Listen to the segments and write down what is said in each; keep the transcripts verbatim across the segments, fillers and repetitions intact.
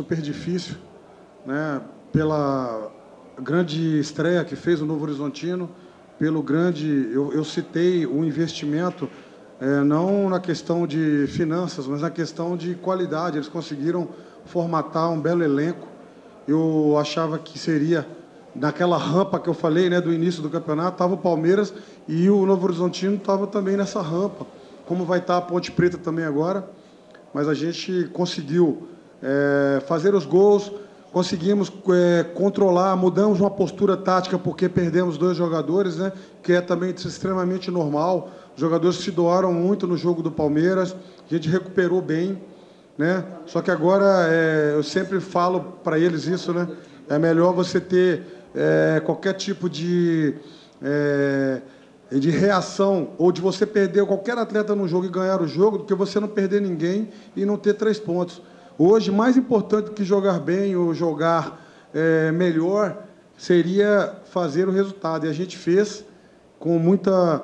super difícil, né, pela grande estreia que fez o Novo Horizontino, pelo grande... Eu, eu citei o investimento, é, não na questão de finanças, mas na questão de qualidade. Eles conseguiram formatar um belo elenco. Eu achava que seria... Naquela rampa que eu falei, né, do início do campeonato, estava o Palmeiras e o Novo Horizontino estava também nessa rampa. Como vai estar a Ponte Preta também agora. Mas a gente conseguiu é, fazer os gols, conseguimos é, controlar, mudamos uma postura tática porque perdemos dois jogadores, né, que é também extremamente normal. Os jogadores se doaram muito no jogo do Palmeiras, a gente recuperou bem, né? Só que agora, é, eu sempre falo para eles isso, né? É melhor você ter é, qualquer tipo de, é, de reação ou de você perder qualquer atleta no jogo e ganhar o jogo do que você não perder ninguém e não ter três pontos. Hoje, mais importante do que jogar bem ou jogar é, melhor seria fazer o resultado. E a gente fez com muita,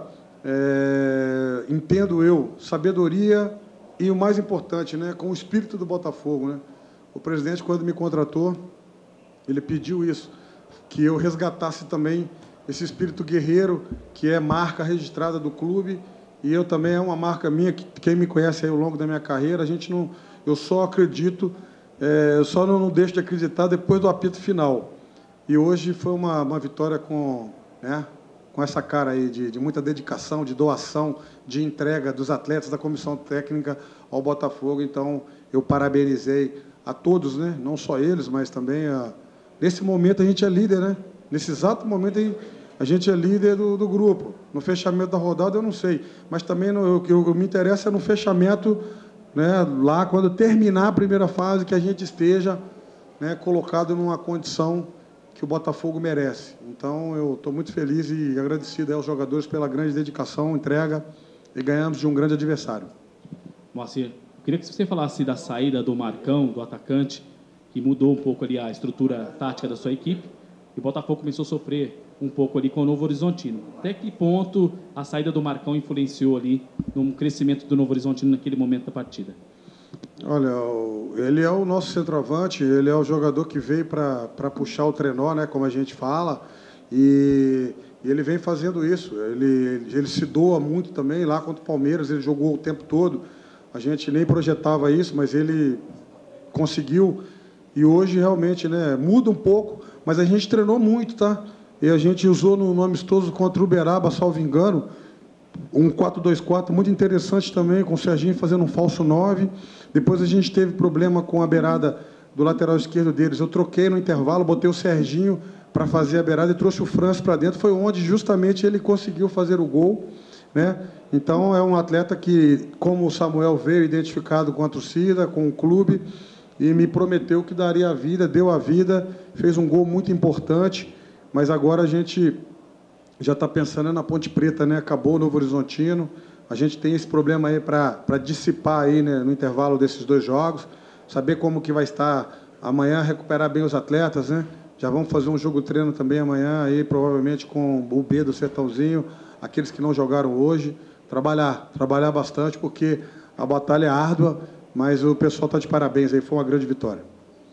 é, entendo eu, sabedoria e o mais importante, né, com o espírito do Botafogo, né? O presidente, quando me contratou, ele pediu isso, que eu resgatasse também esse espírito guerreiro, que é marca registrada do clube, e eu também é uma marca minha, que quem me conhece aí ao longo da minha carreira, a gente não, eu só acredito, é, eu só não, não deixo de acreditar depois do apito final. E hoje foi uma, uma vitória com, né, com essa cara aí de, de muita dedicação, de doação, de entrega dos atletas, da comissão técnica ao Botafogo. Então, eu parabenizei a todos, né, não só eles, mas também a... Nesse momento, a gente é líder, né? Nesse exato momento, a gente é líder do, do grupo. No fechamento da rodada, eu não sei. Mas também no, o que eu, me interessa é no fechamento, né, lá, quando terminar a primeira fase, que a gente esteja, né, colocado numa condição que o Botafogo merece. Então, eu estou muito feliz e agradecido aos jogadores pela grande dedicação, entrega, e ganhamos de um grande adversário. Moacir, eu queria que você falasse da saída do Marcão, do atacante, que mudou um pouco ali a estrutura tática da sua equipe, e o Botafogo começou a sofrer um pouco ali com o Novo Horizontino. Até que ponto a saída do Marcão influenciou ali no crescimento do Novo Horizontino naquele momento da partida? Olha, ele é o nosso centroavante, ele é o jogador que veio para puxar o trenó, né, como a gente fala, e, e ele vem fazendo isso. Ele, ele se doa muito também, lá contra o Palmeiras, ele jogou o tempo todo. A gente nem projetava isso, mas ele conseguiu. E hoje, realmente, né, muda um pouco, mas a gente treinou muito, tá? E a gente usou no, no amistoso contra o Uberaba, salvo engano, um quatro dois quatro, muito interessante também, com o Serginho fazendo um falso nove. Depois a gente teve problema com a beirada do lateral esquerdo deles. Eu troquei no intervalo, botei o Serginho para fazer a beirada e trouxe o França para dentro. Foi onde, justamente, ele conseguiu fazer o gol, né? Então, é um atleta que, como o Samuel veio identificado com a torcida, com o clube, e me prometeu que daria a vida, deu a vida, fez um gol muito importante, mas agora a gente já está pensando na Ponte Preta, né? Acabou o Novo Horizontino, a gente tem esse problema aí para dissipar aí, né, no intervalo desses dois jogos, saber como que vai estar amanhã, recuperar bem os atletas, né? Já vamos fazer um jogo treino também amanhã, aí, provavelmente com o B do Sertãozinho, aqueles que não jogaram hoje, trabalhar, trabalhar bastante, porque a batalha é árdua, mas o pessoal está de parabéns, aí foi uma grande vitória.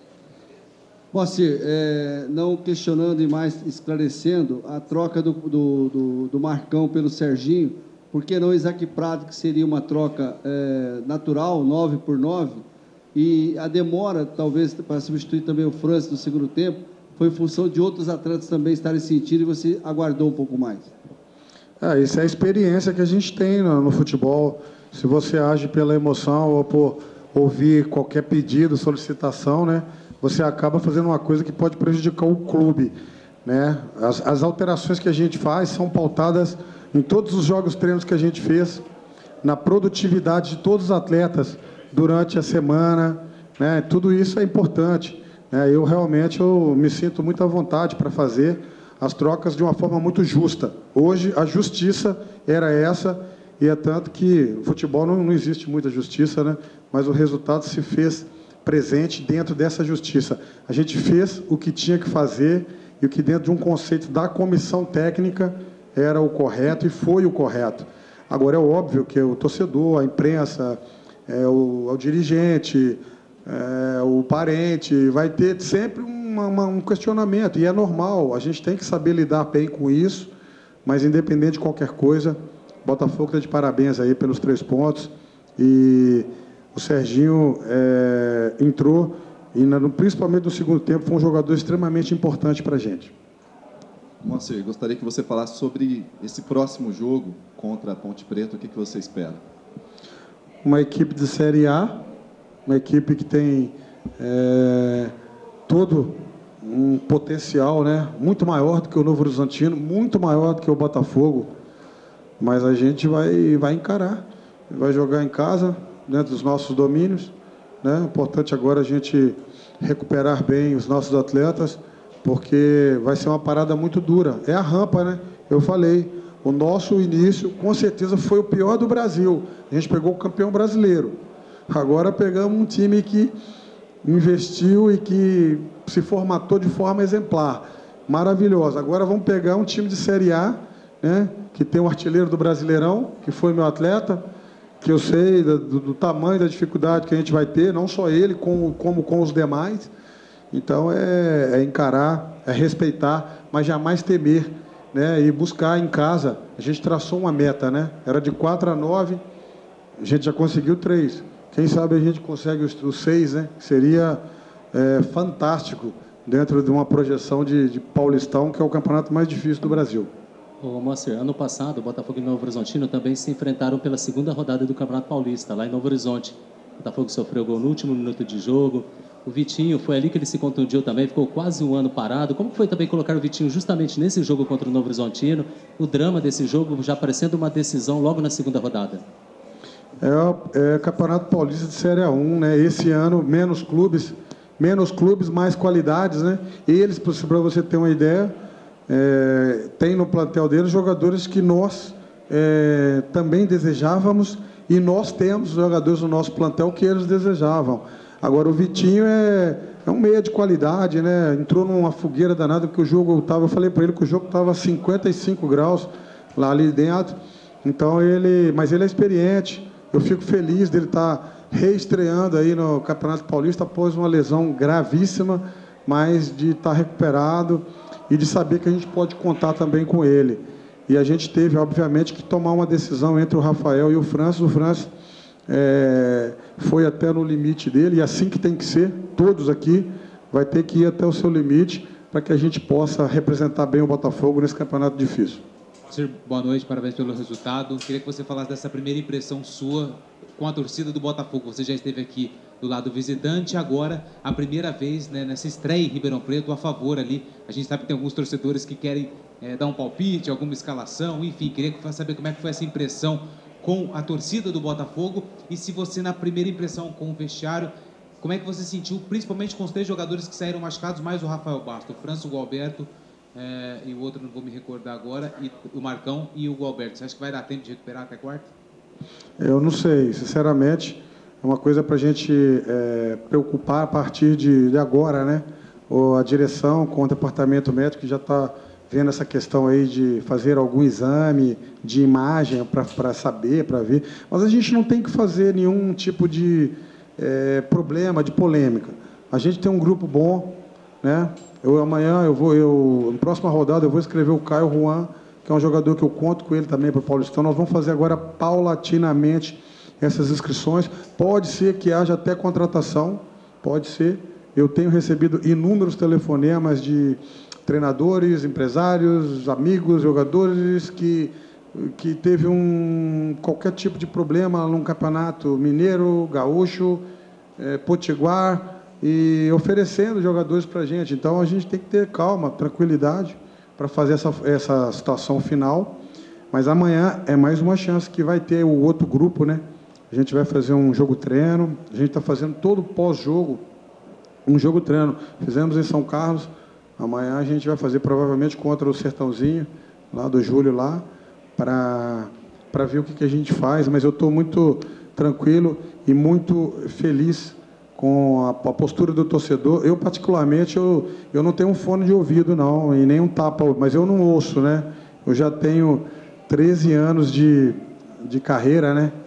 Moacir, é, não questionando e mais esclarecendo, a troca do, do, do, do Marcão pelo Serginho, por que não Isaac Prado, que seria uma troca é, natural, nove por nove, e a demora, talvez, para substituir também o França no segundo tempo, foi em função de outros atletas também estarem sentindo e você aguardou um pouco mais? É, isso é a experiência que a gente tem no, no futebol. Se você age pela emoção ou por ouvir qualquer pedido, solicitação, né, você acaba fazendo uma coisa que pode prejudicar o clube, né? As, as alterações que a gente faz são pautadas em todos os jogos treinos que a gente fez, na produtividade de todos os atletas durante a semana, né? Tudo isso é importante, né? Eu realmente eu me sinto muito à vontade para fazer as trocas de uma forma muito justa. Hoje a justiça era essa, e é tanto que o futebol não, não existe muita justiça, né? Mas o resultado se fez presente dentro dessa justiça. A gente fez o que tinha que fazer e o que dentro de um conceito da comissão técnica era o correto e foi o correto. Agora, é óbvio que o torcedor, a imprensa, é, o, o dirigente, é, o parente, vai ter sempre uma, uma, um questionamento, e é normal, a gente tem que saber lidar bem com isso, mas independente de qualquer coisa, Botafogo está de parabéns aí pelos três pontos, e o Serginho é, entrou, e na, principalmente no segundo tempo, foi um jogador extremamente importante para a gente. Moacir, gostaria que você falasse sobre esse próximo jogo contra a Ponte Preta, o que, que você espera? Uma equipe de Série A, uma equipe que tem é, todo um potencial, né, muito maior do que o Novo Horizontino, muito maior do que o Botafogo, mas a gente vai, vai encarar, vai jogar em casa, dentro dos nossos domínios, né? O importante agora é a gente recuperar bem os nossos atletas, porque vai ser uma parada muito dura. É a rampa, né? Eu falei, o nosso início, com certeza, foi o pior do Brasil. A gente pegou o campeão brasileiro. Agora pegamos um time que investiu e que se formatou de forma exemplar. Maravilhosa. Agora vamos pegar um time de Série A, né? Que tem um artilheiro do Brasileirão, que foi meu atleta, que eu sei do, do tamanho da dificuldade que a gente vai ter, não só ele, como, como com os demais. Então, é, é encarar, é respeitar, mas jamais temer, né? E buscar em casa. A gente traçou uma meta, né? Era de quatro a nove, a gente já conseguiu três. Quem sabe a gente consegue os, os seis, né? Seria é, fantástico dentro de uma projeção de, de Paulistão, que é o campeonato mais difícil do Brasil. Ô, Moacir, ano passado, o Botafogo e o Novo Horizontino também se enfrentaram pela segunda rodada do Campeonato Paulista, lá em Novo Horizonte. O Botafogo sofreu gol no último minuto de jogo. O Vitinho, foi ali que ele se contundiu também, ficou quase um ano parado. Como foi também colocar o Vitinho justamente nesse jogo contra o Novo Horizontino? O drama desse jogo já parecendo uma decisão logo na segunda rodada. É, é Campeonato Paulista de Série A um, né? Esse ano, menos clubes, menos clubes, mais qualidades, né? Eles, para você ter uma ideia, é, tem no plantel deles jogadores que nós é, também desejávamos, e nós temos jogadores no nosso plantel que eles desejavam. Agora, o Vitinho é, é um meia de qualidade, né? Entrou numa fogueira danada, porque o jogo estava... Eu falei para ele que o jogo estava a cinquenta e cinco graus lá ali dentro. Então, ele... Mas ele é experiente. Eu fico feliz dele estar reestreando aí no Campeonato Paulista após uma lesão gravíssima, mas de estar recuperado e de saber que a gente pode contar também com ele. E a gente teve, obviamente, que tomar uma decisão entre o Rafael e o Francis. O Francis... É, foi até no limite dele, e assim que tem que ser, todos aqui, vai ter que ir até o seu limite para que a gente possa representar bem o Botafogo nesse campeonato difícil. Senhor, boa noite, parabéns pelo resultado. Queria que você falasse dessa primeira impressão sua com a torcida do Botafogo. Você já esteve aqui do lado visitante, agora a primeira vez, né, nessa estreia em Ribeirão Preto, a favor ali. A gente sabe que tem alguns torcedores que querem é, dar um palpite, alguma escalação, enfim, queria saber como é que foi essa impressão com a torcida do Botafogo, e se você, na primeira impressão com o vestiário, como é que você sentiu, principalmente com os três jogadores que saíram machucados, mais o Rafael Bastos, o França, o Gualberto, é, e o outro não vou me recordar agora, e o Marcão e o Gualberto. Você acha que vai dar tempo de recuperar até quarta? Eu não sei, sinceramente, é uma coisa para a gente é, preocupar a partir de, de agora, né? Ou a direção com o departamento médico já está vendo essa questão aí de fazer algum exame de imagem para saber, para ver. Mas a gente não tem que fazer nenhum tipo de é, problema, de polêmica. A gente tem um grupo bom, né? Eu, amanhã, eu vou, eu, na próxima rodada, eu vou escrever o Caio Juan, que é um jogador que eu conto com ele também para o Paulistão. Nós vamos fazer agora paulatinamente essas inscrições. Pode ser que haja até contratação, pode ser. Eu tenho recebido inúmeros telefonemas de treinadores, empresários, amigos, jogadores que, que teve um, qualquer tipo de problema num campeonato mineiro, gaúcho, é, potiguar, e oferecendo jogadores para a gente. Então, a gente tem que ter calma, tranquilidade para fazer essa, essa situação final. Mas amanhã é mais uma chance que vai ter o outro grupo, né? A gente vai fazer um jogo-treino, a gente está fazendo todo pós-jogo um jogo-treino. Fizemos em São Carlos. Amanhã a gente vai fazer provavelmente contra o Sertãozinho, lá do Júlio, lá, para para ver o que, que a gente faz. Mas eu estou muito tranquilo e muito feliz com a, a postura do torcedor. Eu, particularmente, eu, eu não tenho um fone de ouvido, não, e nem um tapa, mas eu não ouço, né? Eu já tenho treze anos de, de carreira, né?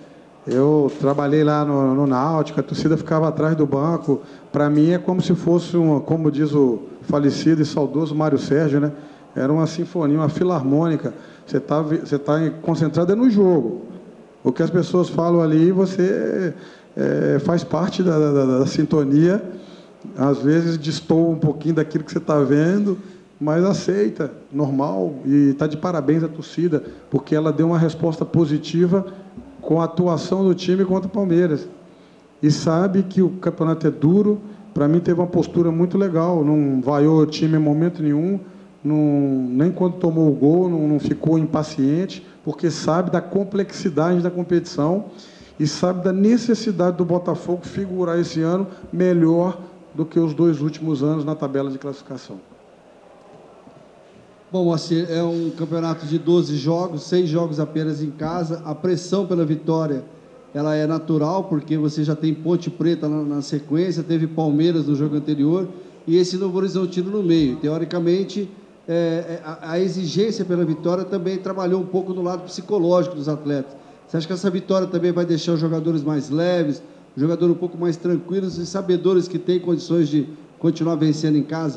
Eu trabalhei lá no, no Náutico, a torcida ficava atrás do banco. Para mim é como se fosse, uma, como diz o falecido e saudoso Mário Sérgio, né? Era uma sinfonia, uma filarmônica. Você está você tá concentrado no jogo. O que as pessoas falam ali, você é, faz parte da, da, da sintonia. Às vezes destoa um pouquinho daquilo que você está vendo, mas aceita, normal. E está de parabéns à torcida, porque ela deu uma resposta positiva com a atuação do time contra o Palmeiras. E sabe que o campeonato é duro. Para mim, teve uma postura muito legal. Não vaiou o time em momento nenhum, não, nem quando tomou o gol, não, não ficou impaciente, porque sabe da complexidade da competição e sabe da necessidade do Botafogo figurar esse ano melhor do que os dois últimos anos na tabela de classificação. Bom, Moacir, é um campeonato de doze jogos, seis jogos apenas em casa. A pressão pela vitória, ela é natural, porque você já tem Ponte Preta na, na sequência, teve Palmeiras no jogo anterior, e esse Novo Horizontino no meio. Teoricamente, é, a, a exigência pela vitória também trabalhou um pouco no lado psicológico dos atletas. Você acha que essa vitória também vai deixar os jogadores mais leves, os jogadores um pouco mais tranquilos e sabedores que têm condições de continuar vencendo em casa?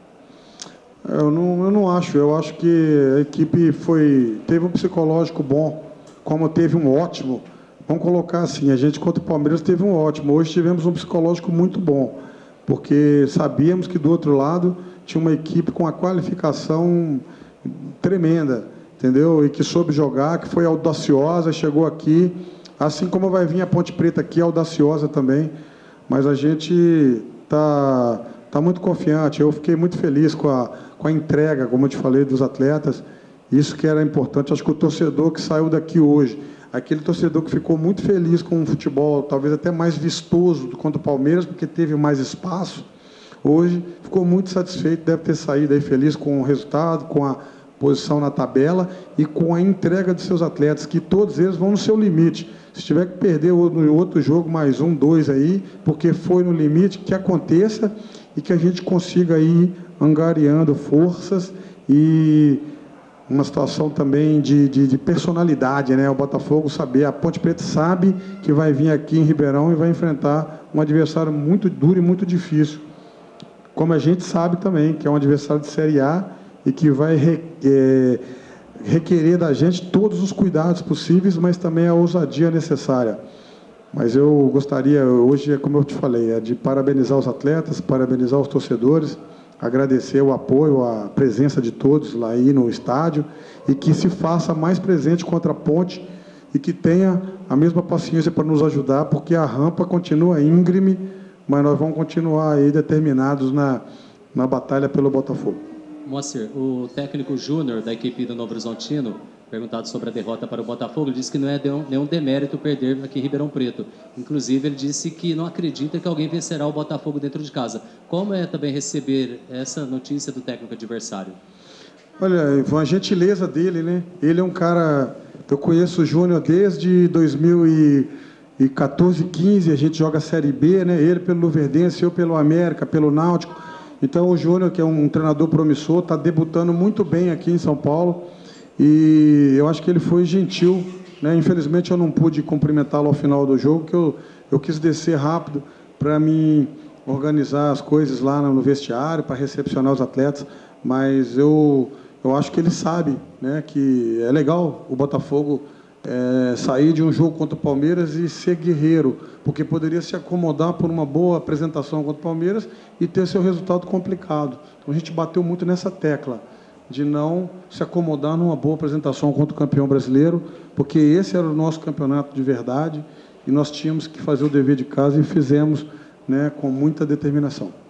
Eu não, eu não acho. Eu acho que a equipe foi, teve um psicológico bom, como teve um ótimo. Vamos colocar assim, a gente contra o Palmeiras teve um ótimo. Hoje tivemos um psicológico muito bom, porque sabíamos que do outro lado tinha uma equipe com uma qualificação tremenda, entendeu? E que soube jogar, que foi audaciosa, chegou aqui, assim como vai vir a Ponte Preta aqui, audaciosa também. Mas a gente está tá muito confiante. Eu fiquei muito feliz com a, com a entrega, como eu te falei, dos atletas. Isso que era importante. Acho que o torcedor que saiu daqui hoje, aquele torcedor que ficou muito feliz com o futebol, talvez até mais vistoso do quanto o Palmeiras, porque teve mais espaço, hoje ficou muito satisfeito, deve ter saído aí feliz com o resultado, com a posição na tabela e com a entrega de seus atletas, que todos eles vão no seu limite. Se tiver que perder no outro jogo, mais um, dois aí, porque foi no limite, que aconteça e que a gente consiga ir angariando forças e uma situação também de, de, de personalidade, né? O Botafogo saber, a Ponte Preta sabe que vai vir aqui em Ribeirão e vai enfrentar um adversário muito duro e muito difícil. Como a gente sabe também, que é um adversário de Série A e que vai re, é, requerer da gente todos os cuidados possíveis, mas também a ousadia necessária. Mas eu gostaria, hoje, como eu te falei, é de parabenizar os atletas, parabenizar os torcedores, agradecer o apoio, a presença de todos lá aí no estádio e que se faça mais presente contra a Ponte e que tenha a mesma paciência para nos ajudar, porque a rampa continua íngreme, mas nós vamos continuar aí determinados na, na batalha pelo Botafogo. Moacir, o técnico júnior da equipe do Novo Horizontino, perguntado sobre a derrota para o Botafogo, ele disse que não é nenhum demérito perder aqui em Ribeirão Preto. Inclusive, ele disse que não acredita que alguém vencerá o Botafogo dentro de casa. Como é também receber essa notícia do técnico adversário? Olha, foi uma gentileza dele, né? Ele é um cara... Eu conheço o Júnior desde dois mil e quatorze, quinze, a gente joga a Série B, né? Ele pelo Luverdense, eu pelo América, pelo Náutico. Então, o Júnior, que é um treinador promissor, está debutando muito bem aqui em São Paulo. E eu acho que ele foi gentil, né? Infelizmente eu não pude cumprimentá-lo ao final do jogo, que eu, eu quis descer rápido para mim organizar as coisas lá no vestiário, para recepcionar os atletas, mas eu, eu acho que ele sabe, né, que é legal o Botafogo é, sair de um jogo contra o Palmeiras e ser guerreiro, porque poderia se acomodar por uma boa apresentação contra o Palmeiras e ter seu resultado complicado. Então a gente bateu muito nessa tecla de não se acomodar numa boa apresentação contra o campeão brasileiro, porque esse era o nosso campeonato de verdade e nós tínhamos que fazer o dever de casa e fizemos, né, com muita determinação.